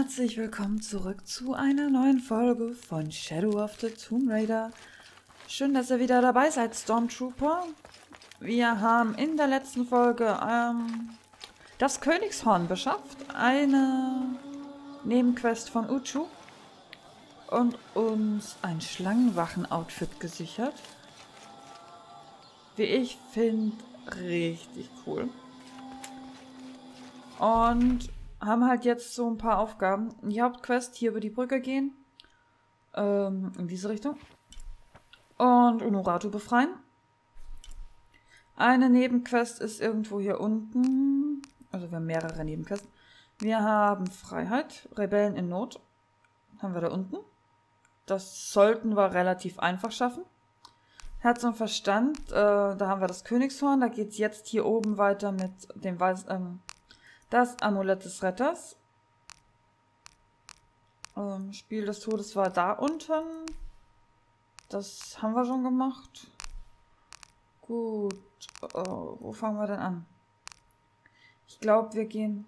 Herzlich willkommen zurück zu einer neuen Folge von Shadow of the Tomb Raider. Schön, dass ihr wieder dabei seid, Stormtrooper. Wir haben in der letzten Folge das Königshorn beschafft, eine Nebenquest von Uchu und uns ein Schlangenwachen-Outfit gesichert. Wie ich finde, richtig cool. Und haben halt jetzt so ein paar Aufgaben. Die Hauptquest, hier über die Brücke gehen. In diese Richtung. Und Unuratu befreien. Eine Nebenquest ist irgendwo hier unten. Also wir haben mehrere Nebenquests. Wir haben Freiheit, Rebellen in Not. Haben wir da unten. Das sollten wir relativ einfach schaffen. Herz und Verstand, da haben wir das Königshorn. Da geht es jetzt hier oben weiter mit dem das Amulett des Retters. Spiel des Todes war da unten. Das haben wir schon gemacht. Gut. Wo fangen wir denn an? Ich glaube, wir gehen...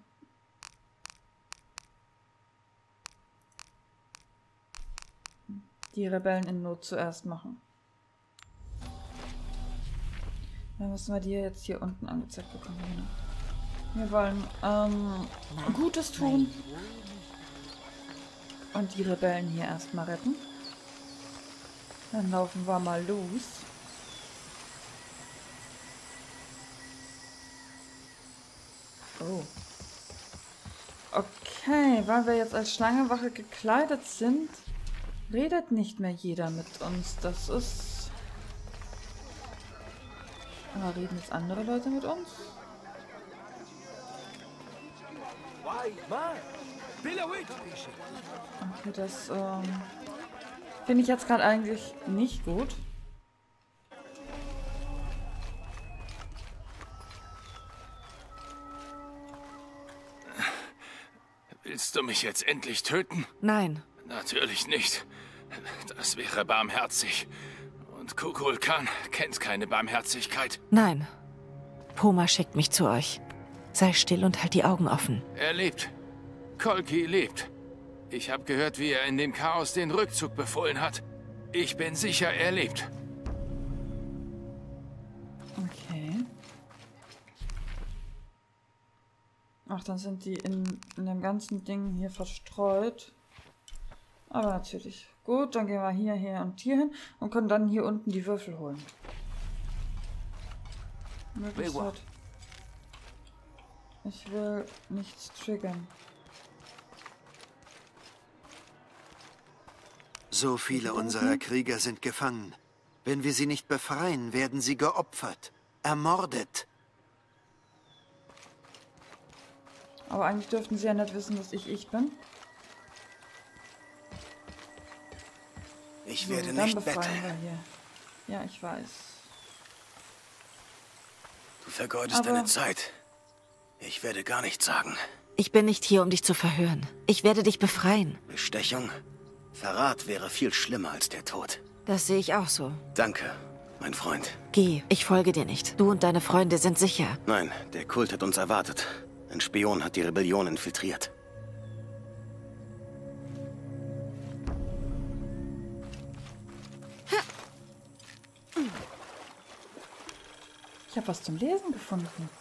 die Rebellen in Not zuerst machen. Dann müssen wir die jetzt hier unten angezeigt bekommen. Wir wollen Gutes tun und die Rebellen hier erstmal retten. Dann laufen wir mal los. Oh. Okay, weil wir jetzt als Schlangenwache gekleidet sind, redet nicht mehr jeder mit uns. Das ist... Aber reden jetzt andere Leute mit uns? Okay, das finde ich jetzt gerade eigentlich nicht gut. Willst du mich jetzt endlich töten? Nein. Natürlich nicht. Das wäre barmherzig. Und Kukul Khan kennt keine Barmherzigkeit. Nein. Poma schickt mich zu euch. Sei still und halt die Augen offen. Er lebt. Kolki lebt. Ich habe gehört, wie er in dem Chaos den Rückzug befohlen hat. Ich bin sicher, er lebt. Okay. Ach, dann sind die in dem ganzen Ding hier verstreut. Aber natürlich. Gut, dann gehen wir hier und hier hin und können dann hier unten die Würfel holen. Möglichkeit. Ich will nichts triggern. So viele unserer Krieger sind gefangen. Wenn wir sie nicht befreien, werden sie geopfert, ermordet. Aber eigentlich dürften sie ja nicht wissen, dass ich bin. Ich So, werde dann nicht befreien betteln. wir hier. Ja, ich weiß. Du vergeudest Aber- deine Zeit. Ich werde gar nichts sagen. Ich bin nicht hier, um dich zu verhören. Ich werde dich befreien. Bestechung? Verrat wäre viel schlimmer als der Tod. Das sehe ich auch so. Danke, mein Freund. Geh, ich folge dir nicht. Du und deine Freunde sind sicher. Nein, der Kult hat uns erwartet. Ein Spion hat die Rebellion infiltriert. Ich habe was zum Lesen gefunden.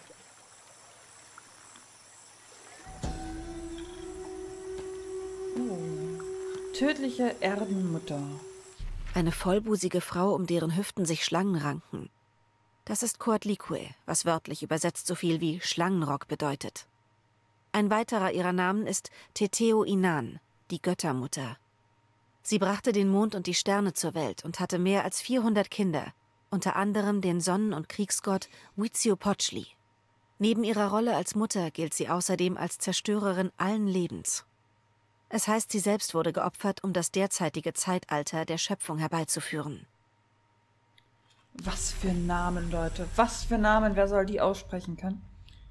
Tödliche Erdenmutter. Eine vollbusige Frau, um deren Hüften sich Schlangen ranken. Das ist Coatlicue, was wörtlich übersetzt so viel wie Schlangenrock bedeutet. Ein weiterer ihrer Namen ist Teteo Inan, die Göttermutter. Sie brachte den Mond und die Sterne zur Welt und hatte mehr als 400 Kinder, unter anderem den Sonnen- und Kriegsgott Huitzilopochtli. Neben ihrer Rolle als Mutter gilt sie außerdem als Zerstörerin allen Lebens. Es heißt, sie selbst wurde geopfert, um das derzeitige Zeitalter der Schöpfung herbeizuführen. Was für Namen, Leute. Was für Namen. Wer soll die aussprechen können?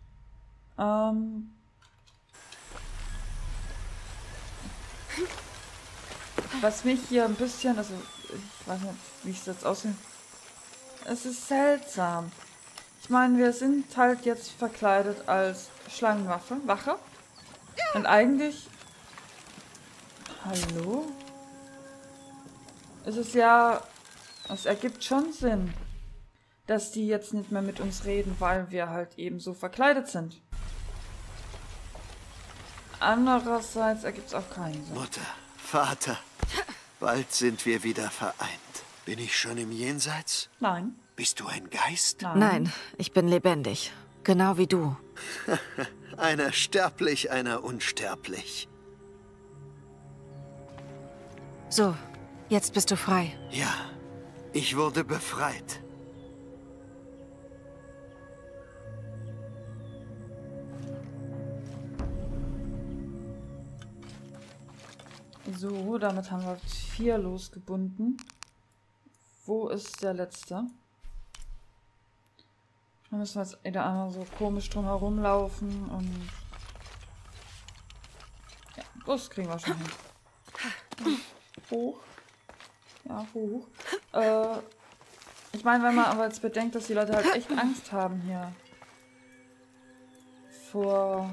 Was mich hier ein bisschen... Also, ich weiß nicht, wie es jetzt aussieht. Es ist seltsam. Ich meine, wir sind halt jetzt verkleidet als Schlangenwache. Und eigentlich Hallo? Es ist ja... Es ergibt schon Sinn, dass die jetzt nicht mehr mit uns reden, weil wir halt eben so verkleidet sind. Andererseits ergibt es auch keinen Sinn. Mutter, Vater, bald sind wir wieder vereint. Bin ich schon im Jenseits? Nein. Bist du ein Geist? Nein, ich bin lebendig. Genau wie du. Einer sterblich, einer unsterblich. So, jetzt bist du frei. Ja, ich wurde befreit. So, damit haben wir 4 losgebunden. Wo ist der letzte? Da müssen wir jetzt wieder einmal so komisch drum herum laufen und... Ja, das kriegen wir schon hin. Hoch. Ja, hoch. Ich meine, wenn man aber jetzt bedenkt, dass die Leute halt echt Angst haben hier. Vor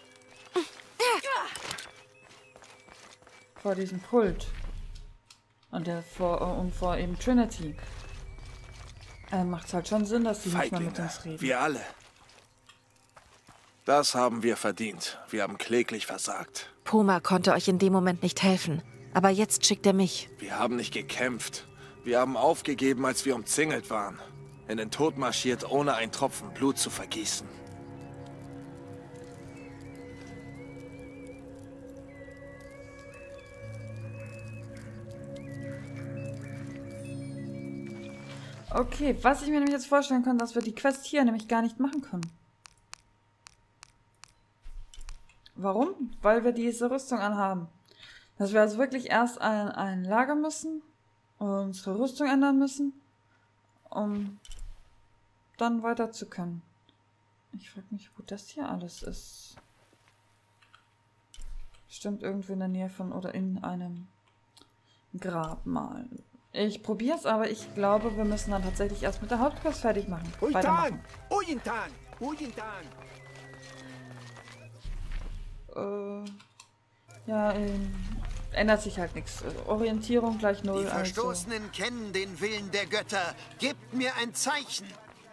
diesem Pult. Und vor eben Trinity. Macht es halt schon Sinn, dass die nicht mehr mit uns reden. Wir alle. Das haben wir verdient. Wir haben kläglich versagt. Puma konnte euch in dem Moment nicht helfen. Aber jetzt schickt er mich. Wir haben nicht gekämpft. Wir haben aufgegeben, als wir umzingelt waren. In den Tod marschiert, ohne einen Tropfen Blut zu vergießen. Okay, was ich mir nämlich jetzt vorstellen kann, dass wir die Quest hier nämlich gar nicht machen können. Warum? Weil wir diese Rüstung anhaben. Dass wir also wirklich erst ein Lager müssen, unsere Rüstung ändern müssen, um dann weiter zu können. Ich frage mich, wo das hier alles ist. Bestimmt irgendwo in der Nähe von oder in einem Grabmal. Ich probiere es, aber ich glaube, wir müssen dann tatsächlich erst mit der Hauptquest fertig machen. Weitermachen. Ja, ändert sich halt nichts. Orientierung gleich 0. Die Verstoßenen kennen den Willen der Götter. Gebt mir ein Zeichen.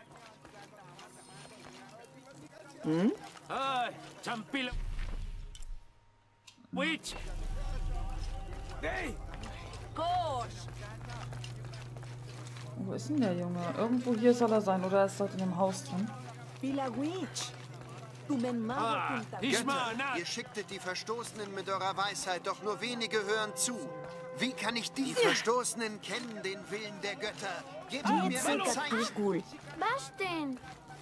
Witch! Hey! Wo ist denn der Junge? Irgendwo hier soll er sein, oder er ist dort in dem Haus drin. Götter, ihr schicktet die Verstoßenen mit eurer Weisheit, doch nur wenige hören zu. Wie kann ich die Verstoßenen kennen, den Willen der Götter? Gebt mir ein Zeichen. Was denn?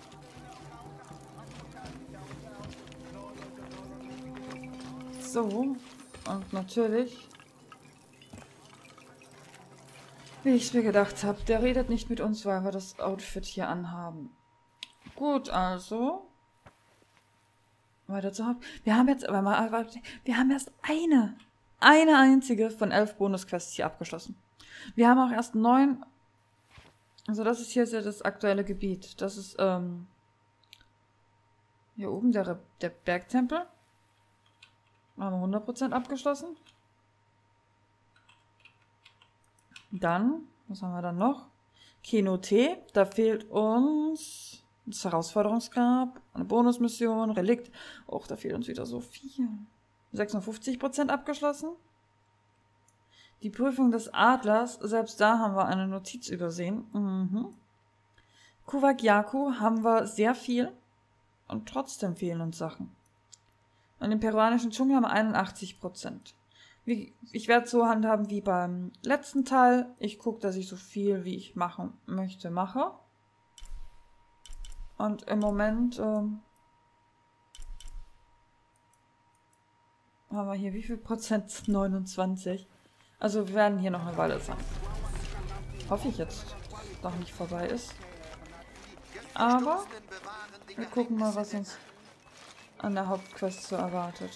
So, und natürlich, wie ich es mir gedacht habe, der redet nicht mit uns, weil wir das Outfit hier anhaben. Gut, also weiter zu haben. Wir haben jetzt aber mal, wir haben erst eine einzige von 11 Bonusquests hier abgeschlossen. Wir haben auch erst 9. Also das ist hier das aktuelle Gebiet. Das ist hier oben der Bergtempel. Haben wir 100% abgeschlossen. Dann, was haben wir dann noch? Kenote, da fehlt uns das Herausforderungsgrab, eine Bonusmission, Relikt. Och, da fehlt uns wieder so viel. 56% abgeschlossen. Die Prüfung des Adlers, selbst da haben wir eine Notiz übersehen. Kuwagyaku haben wir sehr viel und trotzdem fehlen uns Sachen. Und im peruanischen Dschungel haben wir 81%. Ich werde es so handhaben wie beim letzten Teil. Ich gucke, dass ich so viel, wie ich machen möchte, mache. Und im Moment haben wir hier wie viel Prozent? 29. Also wir werden hier noch eine Weile sein. Hoffe ich jetzt noch nicht vorbei ist. Aber wir gucken mal, was uns an der Hauptquest so erwartet.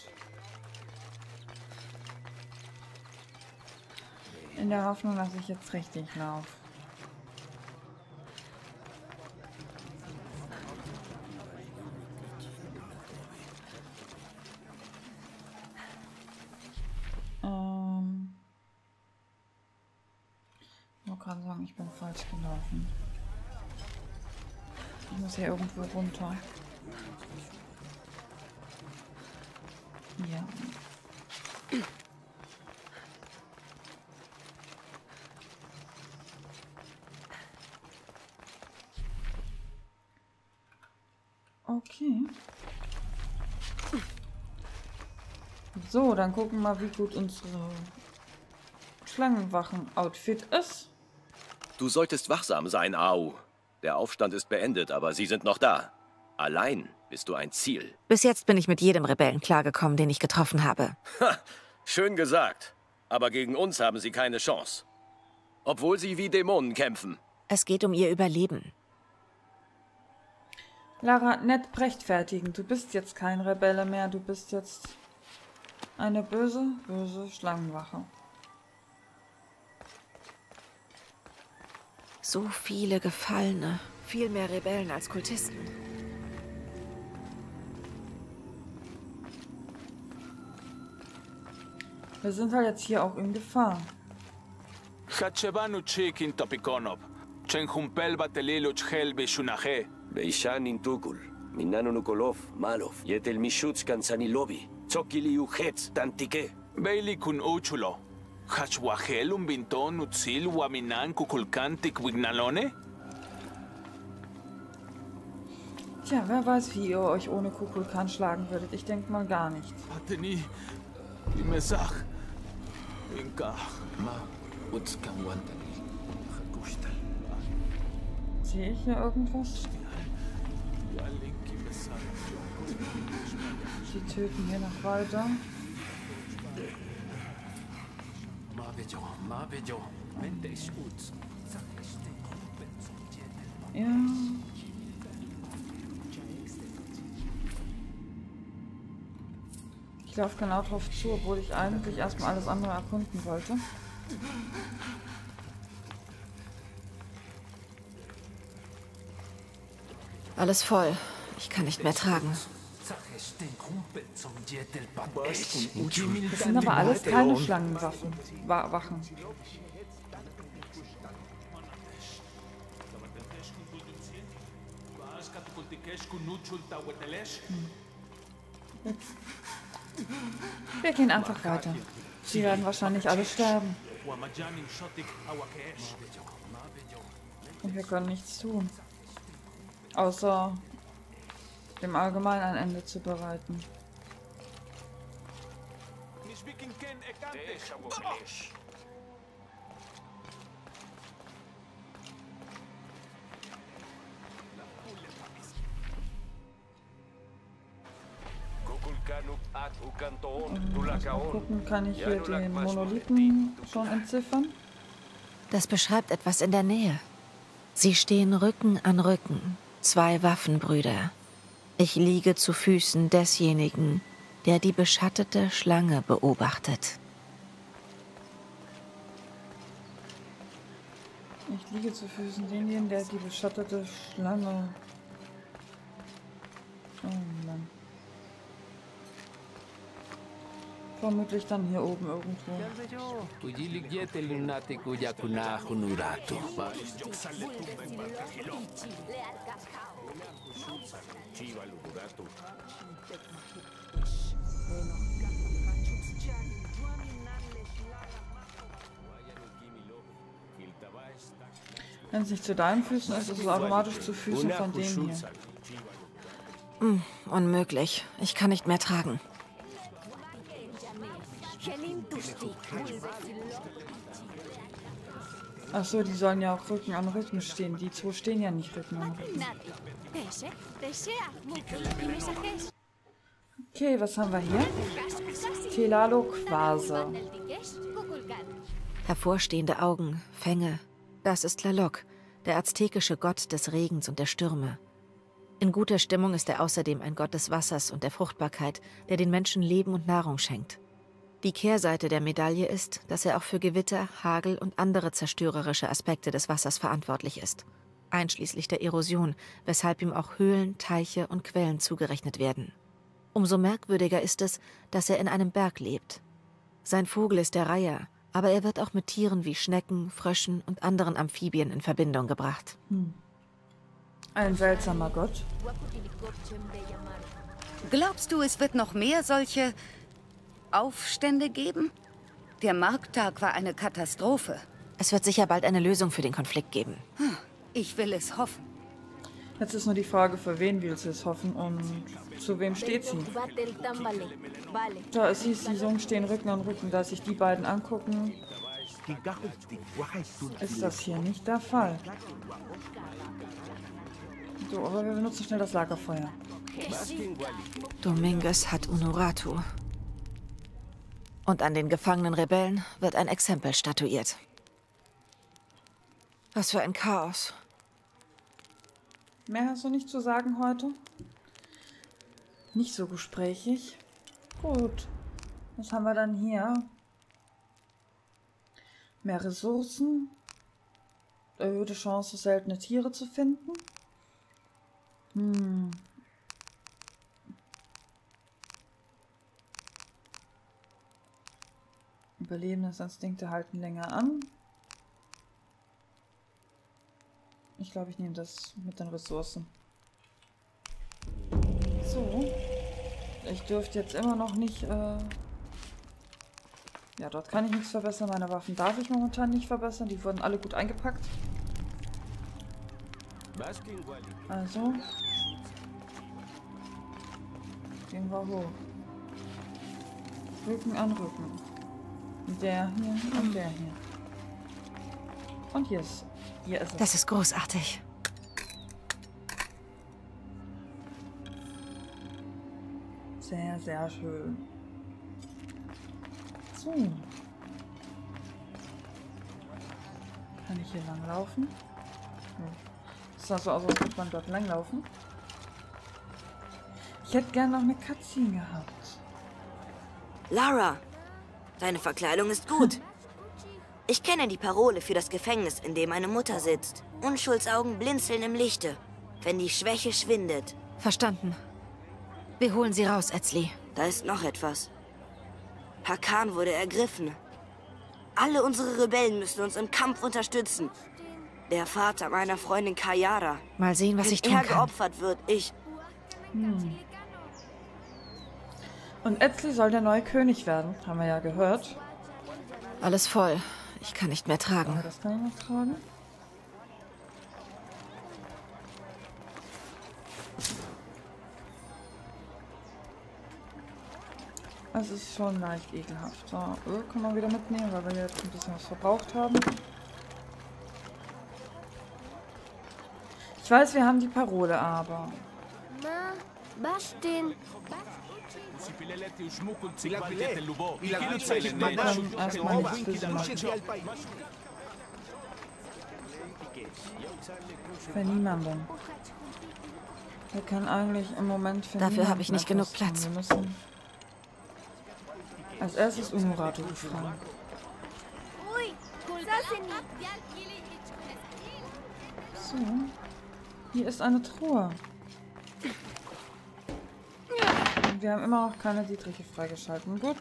In der Hoffnung, dass ich jetzt richtig laufe. gerade sagen, ich bin falsch gelaufen. Ich muss hier irgendwo runter. Ja. Okay. So, dann gucken wir mal, wie gut unsere Schlangenwachen-Outfit ist. Du solltest wachsam sein, Au. Der Aufstand ist beendet, aber sie sind noch da. Allein bist du ein Ziel. Bis jetzt bin ich mit jedem Rebellen klargekommen, den ich getroffen habe. Ha, schön gesagt. Aber gegen uns haben sie keine Chance. Obwohl sie wie Dämonen kämpfen. Es geht um ihr Überleben. Lara, nicht rechtfertigen. Du bist jetzt kein Rebelle mehr. Du bist jetzt eine böse, böse Schlangenwache. So viele Gefallene. Viel mehr Rebellen als Kultisten. Wir sind halt jetzt hier auch in Gefahr. Hachebanu Chikin Topikonop. Chenhumpel Batelilo Chel Beshunahe. Beishan Intukul. Minano Nukolov, Malov. Yetel Mishuts Kanzanilobi. Tsokili Ujetz, Tantike. Bailey Kun Uchulo. Hachwahel Umbinton Utzil Waminan Kukulkantik Wignalone? Tja, wer weiß, wie ihr euch ohne Kukulkan schlagen würdet. Ich denke mal gar nicht. Ateni. Imesach. Inka. Sehe ich hier irgendwas? Die töten hier noch weiter. Ja. Ich laufe genau drauf zu, obwohl ich eigentlich erstmal alles andere erkunden wollte. Alles voll. Ich kann nicht mehr tragen. Das sind aber alles keine Schlangenwaffen. Wachen. Wir gehen einfach weiter. Sie werden wahrscheinlich alle sterben. Und wir können nichts tun. Außer dem Allgemeinen ein Ende zu bereiten. Mal gucken, kann ich hier den Monolithen schon entziffern? Das beschreibt etwas in der Nähe. Sie stehen Rücken an Rücken, 2 Waffenbrüder. Ich liege zu Füßen desjenigen, der die beschattete Schlange beobachtet. Ich liege zu Füßen denjenigen, der die beschattete Schlange... Oh Mann. Vermutlich dann hier oben irgendwo. Wenn es nicht zu deinen Füßen ist, ist es automatisch zu Füßen von dem hier. Unmöglich. Ich kann nicht mehr tragen. Ach so, die sollen ja auch Rücken an Rücken stehen. Die 2 stehen ja nicht Rücken an Rücken. Okay, was haben wir hier? Telalo-Quase. Hervorstehende Augen, Fänge. Das ist Tlaloc, der aztekische Gott des Regens und der Stürme. In guter Stimmung ist er außerdem ein Gott des Wassers und der Fruchtbarkeit, der den Menschen Leben und Nahrung schenkt. Die Kehrseite der Medaille ist, dass er auch für Gewitter, Hagel und andere zerstörerische Aspekte des Wassers verantwortlich ist, einschließlich der Erosion, weshalb ihm auch Höhlen, Teiche und Quellen zugerechnet werden. Umso merkwürdiger ist es, dass er in einem Berg lebt. Sein Vogel ist der Reiher, Aber er wird auch mit Tieren wie Schnecken, Fröschen und anderen Amphibien in Verbindung gebracht. Ein seltsamer Gott. Glaubst du, es wird noch mehr solche Aufstände geben? Der Markttag war eine Katastrophe. Es wird sicher bald eine Lösung für den Konflikt geben. Ich will es hoffen. Jetzt ist nur die Frage, für wen will sie es hoffen und zu wem steht sie. Da es hieß, die Jungs stehen Rücken an Rücken, da sich die beiden angucken, ist das hier nicht der Fall. So, aber wir benutzen schnell das Lagerfeuer. Dominguez hat Unuratu. Und an den gefangenen Rebellen wird ein Exempel statuiert. Was für ein Chaos. Mehr hast du nicht zu sagen heute? Nicht so gesprächig. Gut. Was haben wir dann hier? Mehr Ressourcen. Erhöhte Chance, seltene Tiere zu finden. Überlebensinstinkte halten länger an. Ich glaube, ich nehme das mit den Ressourcen. So. Ich dürfte jetzt immer noch nicht... Ja, dort kann ich nichts verbessern. Meine Waffen darf ich momentan nicht verbessern. Die wurden alle gut eingepackt. Also. Gehen wir hoch. Rücken an Rücken. Der hier und der hier. Und hier ist es. Das ist großartig. Sehr, sehr schön. So. Kann ich hier lang laufen? Das sah so aus, als würde man dort lang laufen. Ich hätte gerne noch eine Cutscene gehabt. Lara, deine Verkleidung ist gut. Ich kenne die Parole für das Gefängnis, in dem eine Mutter sitzt. Unschuldsaugen blinzeln im Lichte, wenn die Schwäche schwindet. Verstanden. Wir holen sie raus, Etzli. Da ist noch etwas. Hakan wurde ergriffen. Alle unsere Rebellen müssen uns im Kampf unterstützen. Der Vater meiner Freundin Kayara. Mal sehen, was ich tun kann. Wenn er geopfert wird, Und Etzli soll der neue König werden, haben wir ja gehört. Alles voll. Ich kann nicht mehr tragen. Aber das kann ich noch tragen. Es ist schon leicht ekelhaft. So, Öl kann man wieder mitnehmen, weil wir jetzt ein bisschen was verbraucht haben. Ich weiß, wir haben die Parole, aber... Erstmal nichts für sie machen. Für niemanden. Wir können eigentlich im Moment für Dafür habe ich nicht genug Platz. Wir müssen als erstes Unuratu befreien. So. Hier ist eine Truhe. Und wir haben immer noch keine Dietriche freigeschalten. Gut.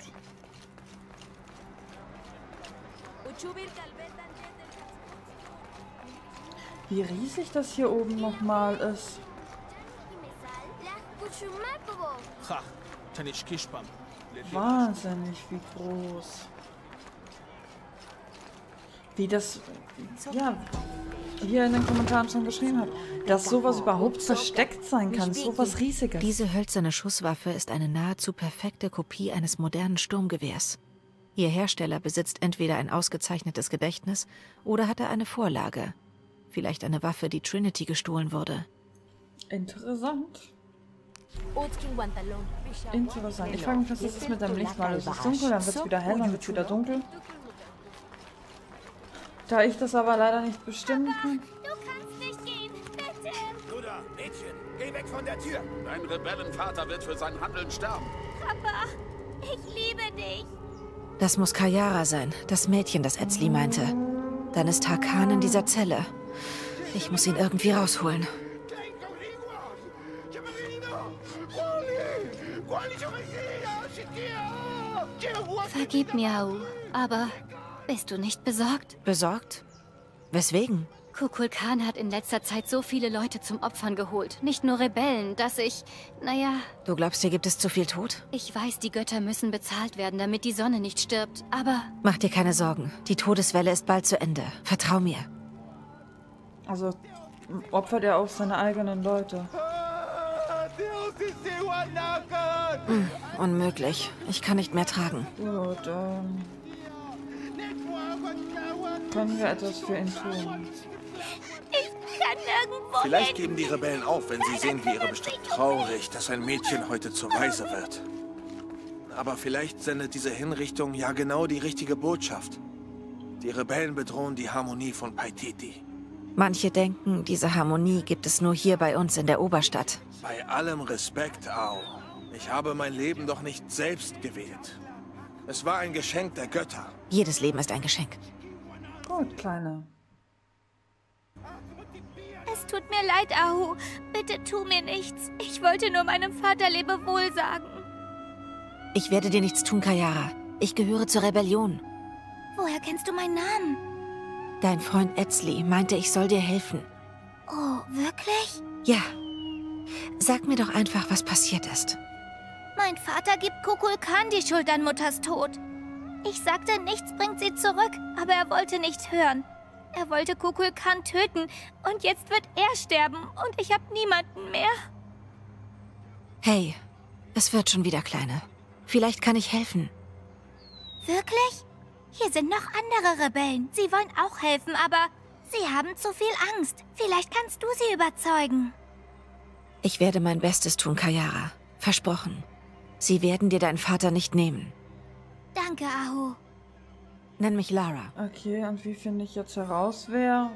Wie riesig das hier oben nochmal ist. Wahnsinnig, wie groß. Wie das, ja, hier in den Kommentaren schon geschrieben hat, dass sowas überhaupt versteckt sein kann, sowas Riesiges. Diese hölzerne Schusswaffe ist eine nahezu perfekte Kopie eines modernen Sturmgewehrs. Ihr Hersteller besitzt entweder ein ausgezeichnetes Gedächtnis oder hat er eine Vorlage. Vielleicht eine Waffe, die Trinity gestohlen wurde. Interessant. Interessant. Ich frage mich, was das ist mit dem Licht. Mal ist es dunkel, dann wird es wieder hell, dann wird es wieder dunkel. Da ich das aber leider nicht bestimmen kann. Du kannst nicht gehen, bitte! Luda, Mädchen, geh weg von der Tür! Dein Rebellenvater wird für sein Handeln sterben. Papa, ich liebe dich! Das muss Kayara sein, das Mädchen, das Etzli meinte. Dann ist Hakan in dieser Zelle. Ich muss ihn irgendwie rausholen. Vergib mir, Au, aber Bist du nicht besorgt? Besorgt? Weswegen? Kukulkan hat in letzter Zeit so viele Leute zum Opfern geholt. Nicht nur Rebellen, dass ich... Naja... Du glaubst, hier gibt es zu viel Tod? Ich weiß, die Götter müssen bezahlt werden, damit die Sonne nicht stirbt, aber... Mach dir keine Sorgen. Die Todeswelle ist bald zu Ende. Vertrau mir. Also opfert er auch seine eigenen Leute. Unmöglich. Ich kann nicht mehr tragen. Gut, können wir etwas für ihn tun? Ich kann nirgendwo Vielleicht hin. geben die Rebellen auf, wenn sie sehen, wie ihre Bestimmung. Traurig, dass ein Mädchen heute zur Waise wird. Aber vielleicht sendet diese Hinrichtung ja genau die richtige Botschaft. Die Rebellen bedrohen die Harmonie von Paititi. Manche denken, diese Harmonie gibt es nur hier bei uns in der Oberstadt. Bei allem Respekt, Ao. Ich habe mein Leben doch nicht selbst gewählt. Es war ein Geschenk der Götter. Jedes Leben ist ein Geschenk. Gut, Kleine. Es tut mir leid, Ahu. Bitte tu mir nichts. Ich wollte nur meinem Vater Lebewohl sagen. Ich werde dir nichts tun, Kayara. Ich gehöre zur Rebellion. Woher kennst du meinen Namen? Dein Freund Etzli meinte, ich soll dir helfen. Oh, wirklich? Ja. Sag mir doch einfach, was passiert ist. Mein Vater gibt Kukulkan die Schuld an Mutters Tod. Ich sagte, nichts bringt sie zurück, aber er wollte nicht hören. Er wollte Kukulkan töten und jetzt wird er sterben und ich habe niemanden mehr. Hey, es wird schon wieder, Kleine. Vielleicht kann ich helfen. Wirklich? Hier sind noch andere Rebellen. Sie wollen auch helfen, aber sie haben zu viel Angst. Vielleicht kannst du sie überzeugen. Ich werde mein Bestes tun, Kayara. Versprochen. Sie werden dir deinen Vater nicht nehmen. Danke, Ahu. Nenn mich Lara. Okay, und wie finde ich jetzt heraus, wer?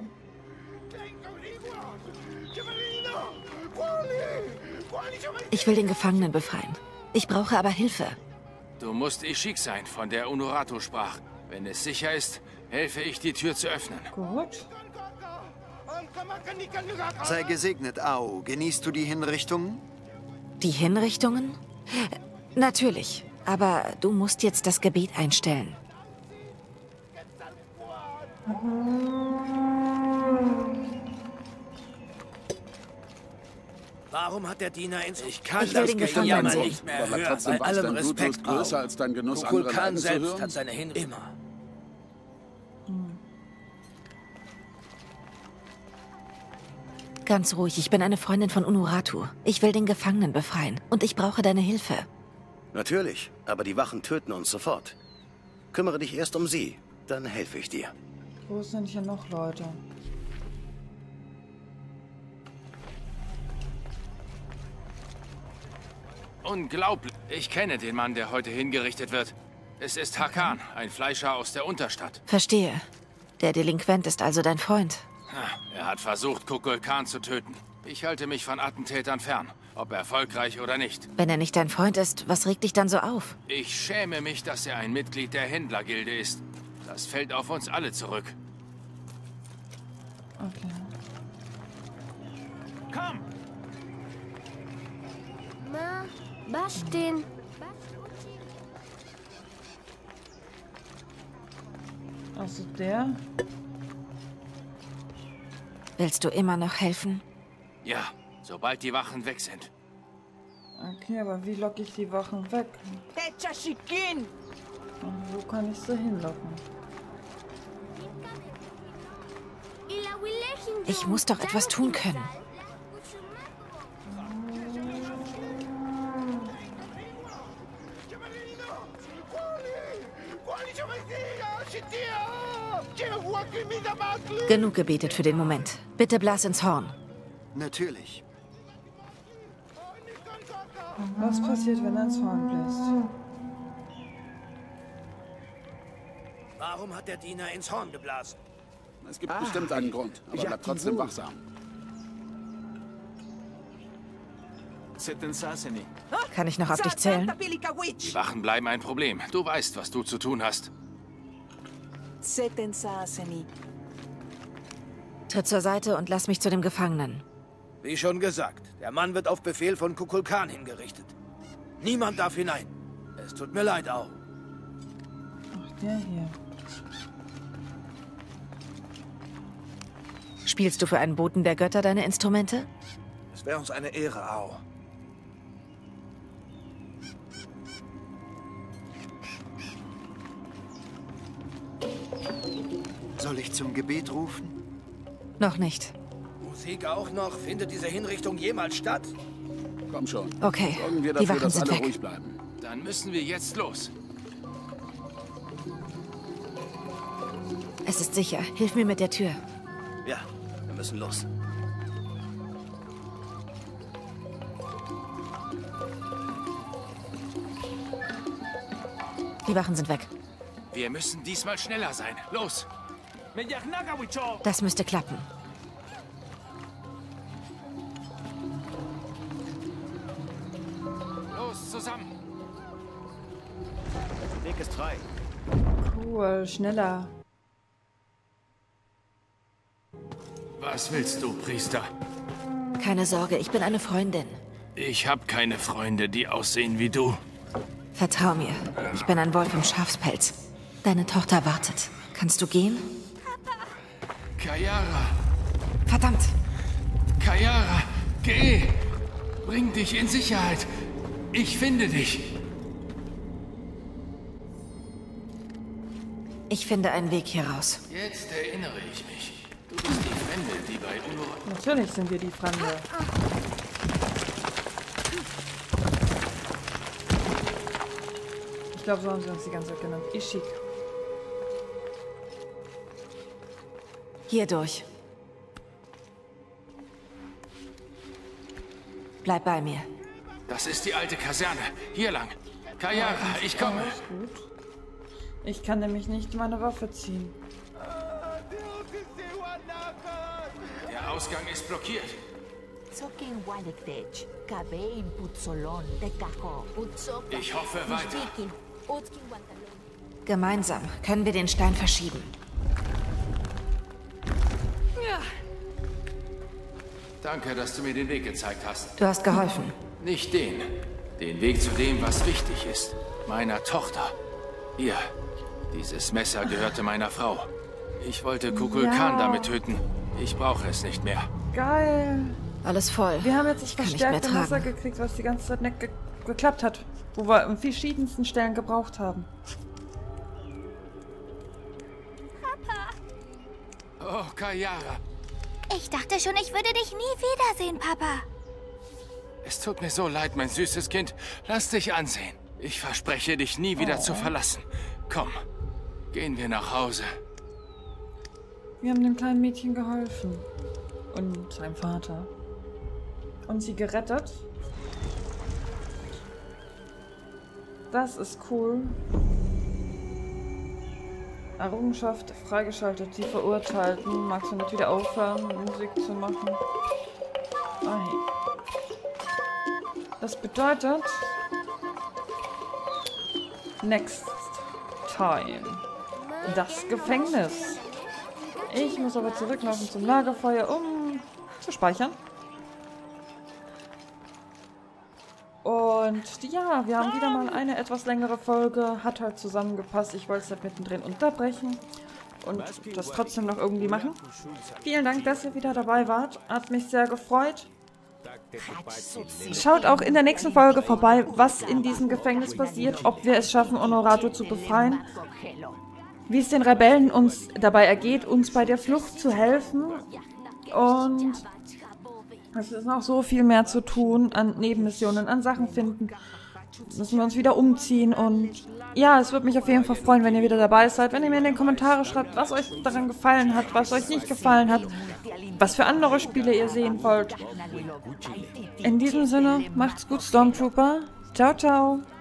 Ich will den Gefangenen befreien. Ich brauche aber Hilfe. Du musst Ishik sein, von der Unuratu sprach. Wenn es sicher ist, helfe ich, die Tür zu öffnen. Gut. Sei gesegnet, Ao. Genießt du die Hinrichtungen? Die Hinrichtungen? Natürlich. Aber du musst jetzt das Gebet einstellen. Warum hat der Diener ins... Ich kann Ich will das den Gefangenen Gejammer sehen. nicht mehr Aber hören. trotzdem Bei war es allem dein Blutdurst Respekt, größer Au. als dein Genuss, andere Kukulkan leiden zu selbst hören? hat seine Hinrichtung. Immer. Ganz ruhig, ich bin eine Freundin von Unuratu. Ich will den Gefangenen befreien und ich brauche deine Hilfe. Natürlich, aber die Wachen töten uns sofort. Kümmere dich erst um sie, dann helfe ich dir. Wo sind hier noch Leute? Unglaublich. Ich kenne den Mann, der heute hingerichtet wird. Es ist Hakan, ein Fleischer aus der Unterstadt. Verstehe. Der Delinquent ist also dein Freund. Er hat versucht, Kukulkan zu töten. Ich halte mich von Attentätern fern, ob erfolgreich oder nicht. Wenn er nicht dein Freund ist, was regt dich dann so auf? Ich schäme mich, dass er ein Mitglied der Händlergilde ist. Das fällt auf uns alle zurück. Okay. Komm! Ma, Bastin. Also der? Willst du immer noch helfen? Ja, sobald die Wachen weg sind. Okay, aber wie locke ich die Wachen weg? Und wo kann ich sie hinlocken? Ich muss doch etwas tun können. Genug gebetet für den Moment. Bitte blas ins Horn. Natürlich. Was passiert, wenn er ins Horn bläst? Warum hat der Diener ins Horn geblasen? Es gibt bestimmt einen Grund, aber bleib trotzdem wachsam. Kann ich noch auf dich zählen? Die Wachen bleiben ein Problem. Du weißt, was du zu tun hast. Tritt zur Seite und lass mich zu dem Gefangenen. Wie schon gesagt, der Mann wird auf Befehl von Kukulkan hingerichtet. Niemand darf hinein. Es tut mir leid, Au. Ach, der hier. Spielst du für einen Boten der Götter deine Instrumente? Es wäre uns eine Ehre, Ao. Soll ich zum Gebet rufen? Noch nicht. Musik auch noch? Findet diese Hinrichtung jemals statt? Komm schon. Okay, Sorgen wir die dafür, Wachen dass sind alle weg. ruhig bleiben. Dann müssen wir jetzt los. Es ist sicher. Hilf mir mit der Tür. Ja, wir müssen los. Die Wachen sind weg. Wir müssen diesmal schneller sein. Los! Das müsste klappen. Los, zusammen! Der Weg ist frei. Cool, schneller. Was willst du, Priester? Keine Sorge, ich bin eine Freundin. Ich habe keine Freunde, die aussehen wie du. Vertrau mir. Ich bin ein Wolf im Schafspelz. Deine Tochter wartet. Kannst du gehen? Kayara! Verdammt! Kayara, geh! Bring dich in Sicherheit. Ich finde dich. Ich finde einen Weg hier raus. Jetzt erinnere ich mich. Du bist die Fremde, die bei Ur... Natürlich sind wir die Fremde. Ich glaube, so haben sie uns die ganze Zeit genannt. Ishik. Hier durch. Bleib bei mir. Das ist die alte Kaserne. Hier lang. Kayara, ich komme. Gut. Ich kann nämlich nicht meine Waffe ziehen. Der Ausgang ist blockiert. Ich hoffe weiter. Gemeinsam können wir den Stein verschieben. Danke, dass du mir den Weg gezeigt hast. Du hast geholfen. Nicht den. Den Weg zu dem, was wichtig ist. Meiner Tochter. Hier. Dieses Messer gehörte meiner Frau. Ich wollte Kukulkan damit töten. Ich brauche es nicht mehr. Geil. Alles voll. Wir haben jetzt das Kann nicht mehr verstärkte Messer tragen. gekriegt, was die ganze Zeit nicht geklappt hat. Wo wir an verschiedensten Stellen gebraucht haben. Oh, Kayara. Ich dachte schon, ich würde dich nie wiedersehen, Papa. Es tut mir so leid, mein süßes Kind. Lass dich ansehen. Ich verspreche, dich nie wieder zu verlassen. Komm, gehen wir nach Hause. Wir haben dem kleinen Mädchen geholfen. Und seinem Vater. Und sie gerettet. Das ist cool. Errungenschaft freigeschaltet. Die Verurteilten. Magst du nicht wieder aufhören, Musik zu machen? Ah, hey. Das bedeutet... Next time. Das Gefängnis. Ich muss aber zurücklaufen zum Lagerfeuer, um zu speichern. Und ja, wir haben wieder mal eine etwas längere Folge. Hat halt zusammengepasst. Ich wollte es halt mittendrin unterbrechen. Und das trotzdem noch irgendwie machen. Vielen Dank, dass ihr wieder dabei wart. Hat mich sehr gefreut. Schaut auch in der nächsten Folge vorbei, was in diesem Gefängnis passiert. Ob wir es schaffen, Honorato zu befreien. Wie es den Rebellen uns dabei ergeht, uns bei der Flucht zu helfen. Und es ist noch so viel mehr zu tun an Nebenmissionen, an Sachen finden. Müssen wir uns wieder umziehen und ja, es würde mich auf jeden Fall freuen, wenn ihr wieder dabei seid, wenn ihr mir in den Kommentaren schreibt, was euch daran gefallen hat, was euch nicht gefallen hat, was für andere Spiele ihr sehen wollt. In diesem Sinne, macht's gut, Stormtrooper. Ciao, ciao.